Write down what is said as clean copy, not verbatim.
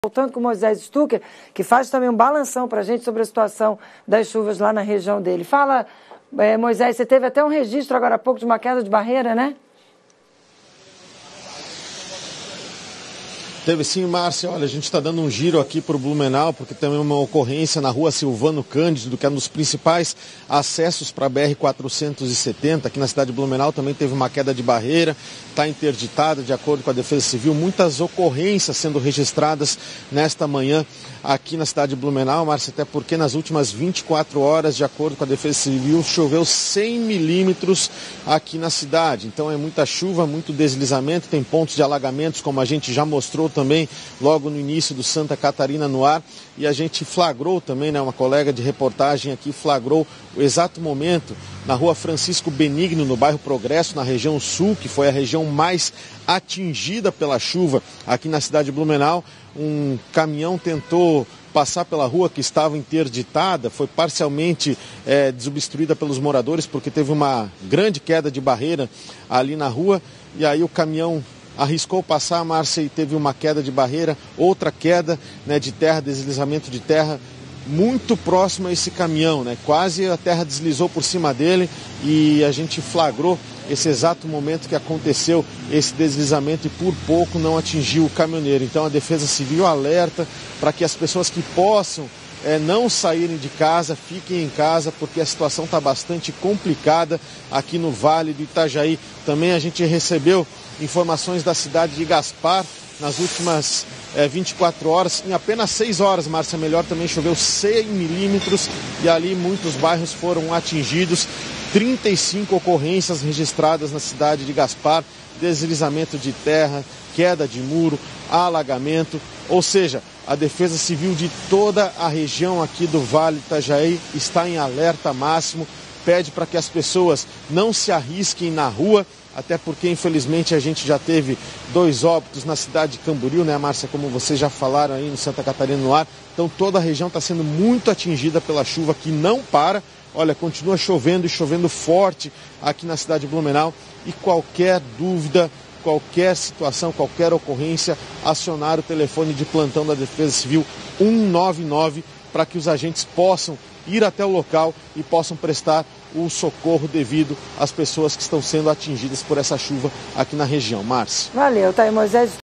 Voltando com o Moisés Stucker, que faz também um balanção para a gente sobre a situação das chuvas lá na região dele. Fala, Moisés, você teve até um registro agora há pouco de uma queda de barreira, né? Teve sim, Márcia. Olha, a gente está dando um giro aqui para o Blumenau, porque tem uma ocorrência na rua Silvano Cândido, que é um dos principais acessos para a BR-470. Aqui na cidade de Blumenau também teve uma queda de barreira, está interditada, de acordo com a Defesa Civil. Muitas ocorrências sendo registradas nesta manhã aqui na cidade de Blumenau, Márcia, até porque nas últimas 24 horas, de acordo com a Defesa Civil, choveu 100 milímetros aqui na cidade. Então é muita chuva, muito deslizamento, tem pontos de alagamentos, como a gente já mostrou também logo no início do Santa Catarina no ar, e a gente flagrou também, uma colega de reportagem aqui flagrou o exato momento na rua Francisco Benigno, no bairro Progresso, na região sul, que foi a região mais atingida pela chuva aqui na cidade de Blumenau. Um caminhão tentou passar pela rua que estava interditada, foi parcialmente desobstruída pelos moradores, porque teve uma grande queda de barreira ali na rua, e aí o caminhão arriscou passar, Márcia, e teve uma queda de barreira, outra queda de terra, deslizamento de terra, muito próximo a esse caminhão, quase a terra deslizou por cima dele, e a gente flagrou esse exato momento que aconteceu esse deslizamento e por pouco não atingiu o caminhoneiro. Então a Defesa Civil alerta para que as pessoas que possam não saírem de casa, fiquem em casa, porque a situação está bastante complicada aqui no Vale do Itajaí. Também a gente recebeu informações da cidade de Gaspar nas últimas 24 horas, em apenas 6 horas, Márcia, melhor, também choveu 100 milímetros e ali muitos bairros foram atingidos. 35 ocorrências registradas na cidade de Gaspar, deslizamento de terra, queda de muro, alagamento, ou seja, a Defesa Civil de toda a região aqui do Vale do Itajaí está em alerta máximo, pede para que as pessoas não se arrisquem na rua, até porque, infelizmente, a gente já teve 2 óbitos na cidade de Camboriú, Márcia, como vocês já falaram aí no Santa Catarina no ar. Então, toda a região está sendo muito atingida pela chuva que não para. Olha, continua chovendo e chovendo forte aqui na cidade de Blumenau. E qualquer dúvida, qualquer situação, qualquer ocorrência, acionar o telefone de plantão da Defesa Civil 199 para que os agentes possam ir até o local e possam prestar o socorro devido às pessoas que estão sendo atingidas por essa chuva aqui na região. Márcia. Valeu, tá aí, Moisés.